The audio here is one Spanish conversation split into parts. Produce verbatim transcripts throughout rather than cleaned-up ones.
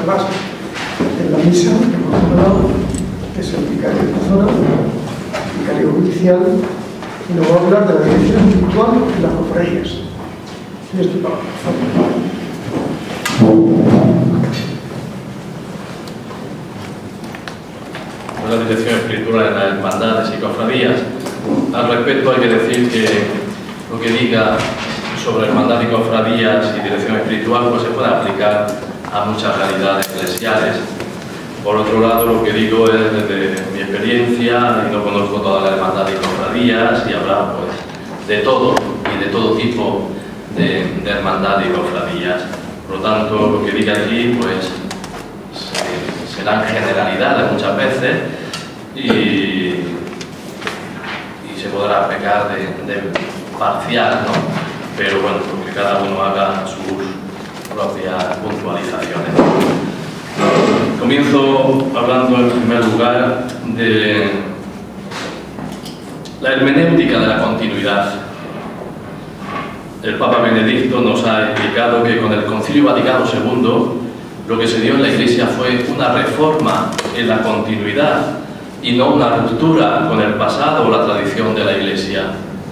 además, en la misa que hemos hablado, es el vicario de la zona, el vicario judicial, y nos va a hablar de la dirección espiritual y las cofradías. Y esto para la dirección espiritual en las hermandades y cofradías. Al respecto hay que decir que lo que diga sobre hermandad y cofradías y dirección espiritual pues se puede aplicar a muchas realidades eclesiales. Por otro lado, lo que digo es desde mi experiencia, y no conozco todas las hermandades y cofradías, y habrá pues de todo y de todo tipo de, de hermandad y cofradías. Por lo tanto, lo que diga aquí pues se, serán generalidades muchas veces y, y se podrá pecar de, de parcial, ¿no? Pero bueno, que cada uno haga sus propias puntualizaciones. Comienzo hablando en primer lugar de la hermenéutica de la continuidad. El Papa Benedicto nos ha explicado que con el Concilio Vaticano segundo lo que se dio en la Iglesia fue una reforma en la continuidad y no una ruptura con el pasado o la tradición de la Iglesia.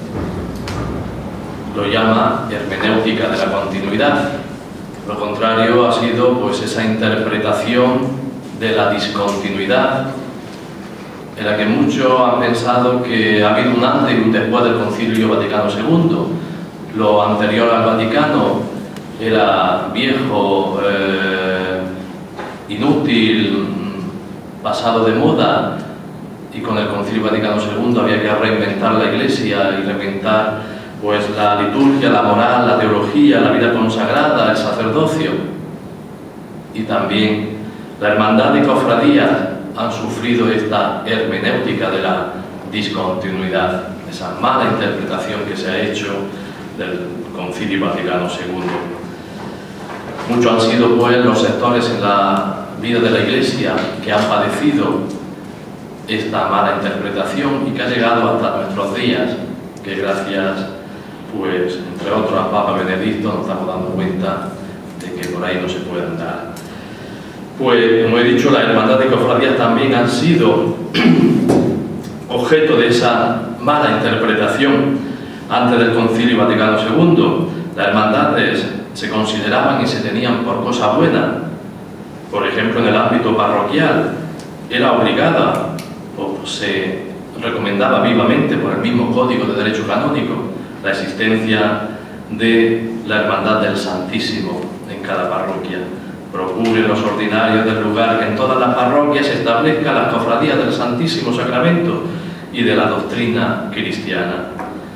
Lo llama hermenéutica de la continuidad. Lo contrario ha sido pues esa interpretación de la discontinuidad, en la que muchos han pensado que ha habido un antes y un después del Concilio Vaticano segundo. Lo anterior al Vaticano era viejo, eh, inútil, pasado de moda, y con el Concilio Vaticano segundo había que reinventar la Iglesia y reinventar pues la liturgia, la moral, la teología, la vida consagrada, el sacerdocio. Y también la hermandad y cofradía han sufrido esta hermenéutica de la discontinuidad, esa mala interpretación que se ha hecho del Concilio Vaticano segundo. Muchos han sido pues los sectores en la vida de la Iglesia que han padecido esta mala interpretación y que ha llegado hasta nuestros días, que gracias pues entre otros al Papa Benedicto nos estamos dando cuenta de que por ahí no se puede andar. Pues como he dicho, las hermandades y cofradías también han sido objeto de esa mala interpretación antes del Concilio Vaticano segundo. Las hermandades se consideraban y se tenían por cosa buena. Por ejemplo, en el ámbito parroquial era obligada o se recomendaba vivamente por el mismo Código de Derecho Canónico la existencia de la Hermandad del Santísimo en cada parroquia. Procuren los ordinarios del lugar que en todas las parroquias se establezcan las cofradías del Santísimo Sacramento y de la doctrina cristiana.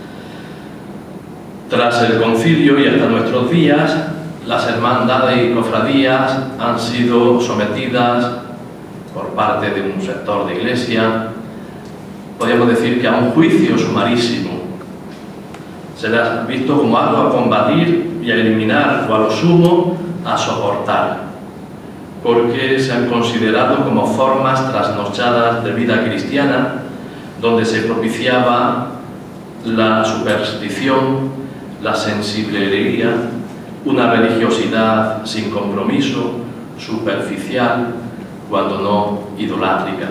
Tras el concilio y hasta nuestros días, las hermandades y cofradías han sido sometidas por parte de un sector de Iglesia, podríamos decir que a un juicio sumarísimo. Se las ha visto como algo a combatir y a eliminar, o a lo sumo a soportar, porque se han considerado como formas trasnochadas de vida cristiana, donde se propiciaba la superstición, la sensiblería, una religiosidad sin compromiso, superficial, cuando no idolátrica.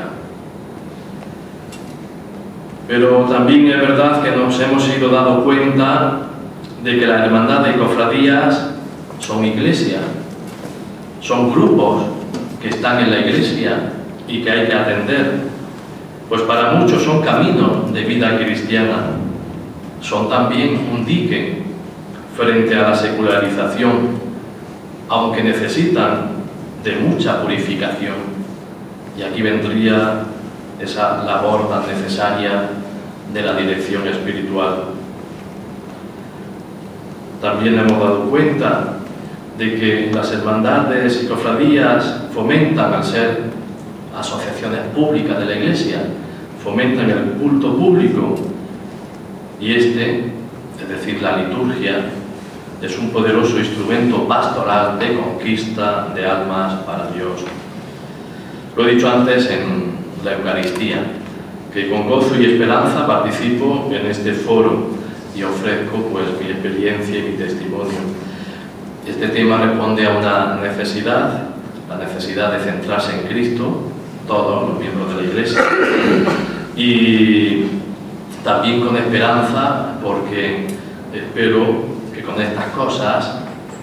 Pero también es verdad que nos hemos ido dando cuenta de que las hermandades y cofradías son iglesia, son grupos que están en la Iglesia y que hay que atender, pues para muchos son caminos de vida cristiana, son también un dique frente a la secularización, aunque necesitan de mucha purificación. Y aquí vendría esa labor tan necesaria de la dirección espiritual. También hemos dado cuenta de que las hermandades y cofradías fomentan, al ser asociaciones públicas de la Iglesia, fomentan el culto público, y este, es decir, la liturgia, es un poderoso instrumento pastoral de conquista de almas para Dios. Lo he dicho antes en la Eucaristía, que con gozo y esperanza participo en este foro y ofrezco pues mi experiencia y mi testimonio. Este tema responde a una necesidad, la necesidad de centrarse en Cristo, todos los miembros de la Iglesia, y también con esperanza, porque espero que con estas cosas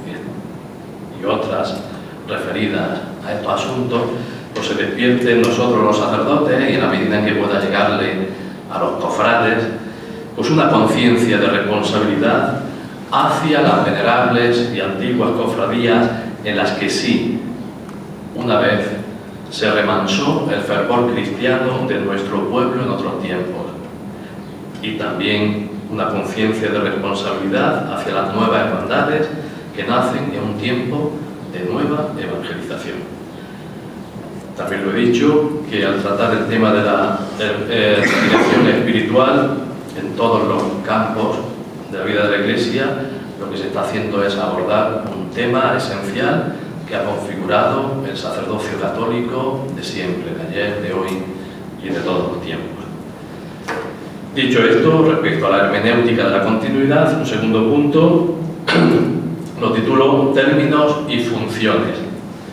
y otras referidas a estos asuntos, pues se despierte en nosotros los sacerdotes, y en la medida en que pueda llegarle a los cofrades, pues una conciencia de responsabilidad hacia las venerables y antiguas cofradías en las que sí, una vez se remansó el fervor cristiano de nuestro pueblo en otros tiempos, y también una conciencia de responsabilidad hacia las nuevas hermandades que nacen en un tiempo de nueva evangelización. También lo he dicho, que al tratar el tema de la eh, dirección espiritual en todos los campos de la vida de la Iglesia, lo que se está haciendo es abordar un tema esencial que ha configurado el sacerdocio católico de siempre, de ayer, de hoy y de todos los tiempos. Dicho esto, respecto a la hermenéutica de la continuidad, un segundo punto lo titulo Términos y funciones.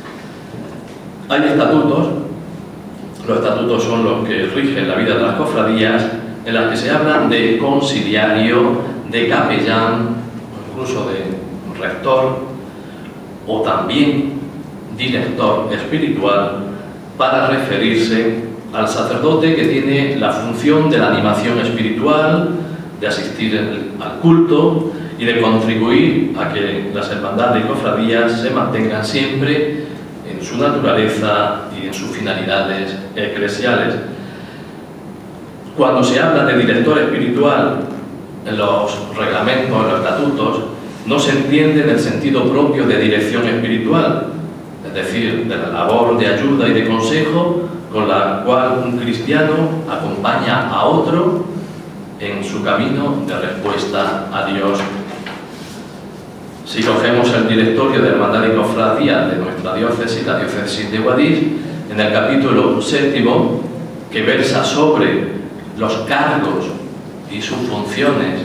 Hay estatutos, los estatutos son los que rigen la vida de las cofradías, en las que se hablan de conciliario, de capellán, incluso de rector, o también director espiritual, para referirse al sacerdote que tiene la función de la animación espiritual, de asistir al culto y de contribuir a que las hermandades y cofradías se mantengan siempre en su naturaleza y en sus finalidades eclesiales. Cuando se habla de director espiritual en los reglamentos, en los estatutos, no se entiende en el sentido propio de dirección espiritual, es decir, de la labor de ayuda y de consejo con la cual un cristiano acompaña a otro en su camino de respuesta a Dios. Si cogemos el directorio de Hermandad y Cofradía de nuestra diócesis, la diócesis de Guadix, en el capítulo séptimo, que versa sobre los cargos y sus funciones,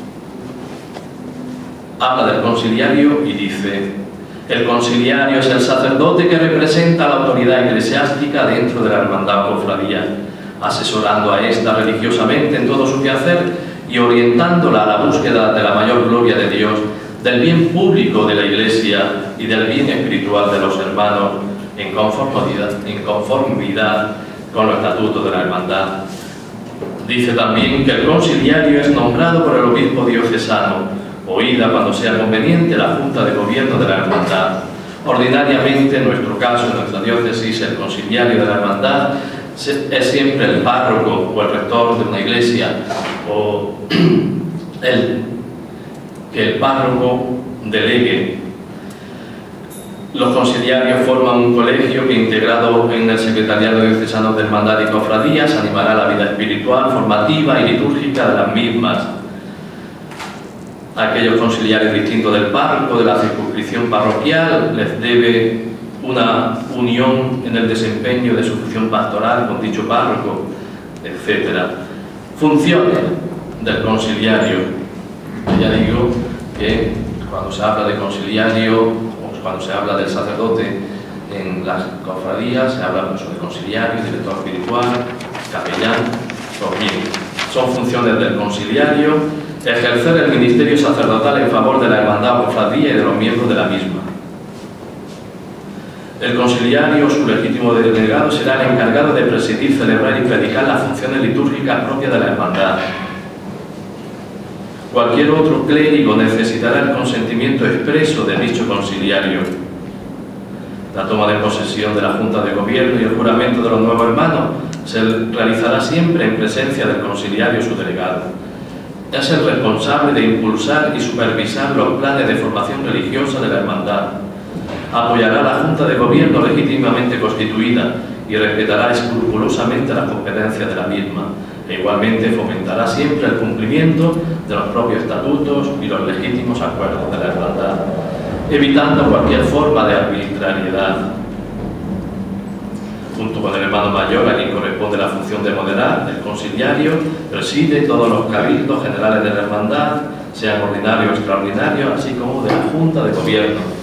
habla del conciliario y dice: el conciliario es el sacerdote que representa la autoridad eclesiástica dentro de la hermandad o cofradía, asesorando a ésta religiosamente en todo su quehacer y orientándola a la búsqueda de la mayor gloria de Dios, del bien público de la Iglesia y del bien espiritual de los hermanos, en conformidad, en conformidad con los estatutos de la hermandad. Dice también que el conciliario es nombrado por el obispo diocesano, oída cuando sea conveniente la Junta de Gobierno de la Hermandad. Ordinariamente, en nuestro caso, en nuestra diócesis, el conciliario de la Hermandad es siempre el párroco o el rector de una iglesia, o el, que el párroco delegue. Los conciliarios forman un colegio que, integrado en el Secretariado Diocesano de Hermandad y Cofradías, animará la vida espiritual, formativa y litúrgica de las mismas. Aquellos conciliarios distintos del párroco, de la circunscripción parroquial, les debe una unión en el desempeño de su función pastoral con dicho párroco, etcétera. Funciones del conciliario. Ya digo que cuando se habla de conciliario, o cuando se habla del sacerdote en las cofradías, se habla pues, de conciliario, director espiritual, capellán. Pues bien, son funciones del conciliario: ejercer el ministerio sacerdotal en favor de la hermandad o cofradía y de los miembros de la misma. El conciliario, su legítimo delegado, será el encargado de presidir, celebrar y predicar las funciones litúrgicas propias de la hermandad. Cualquier otro clérigo necesitará el consentimiento expreso de dicho conciliario. La toma de posesión de la Junta de Gobierno y el juramento de los nuevos hermanos se realizará siempre en presencia del conciliario, su delegado. Es el responsable de impulsar y supervisar los planes de formación religiosa de la hermandad. Apoyará a la Junta de Gobierno legítimamente constituida y respetará escrupulosamente las competencias de la misma, e igualmente fomentará siempre el cumplimiento de los propios estatutos y los legítimos acuerdos de la hermandad, evitando cualquier forma de arbitrariedad. Junto con el hermano mayor, a quien corresponde la función de moderar, el conciliario preside todos los cabildos generales de la hermandad, sean ordinarios o extraordinarios, así como de la Junta de Gobierno.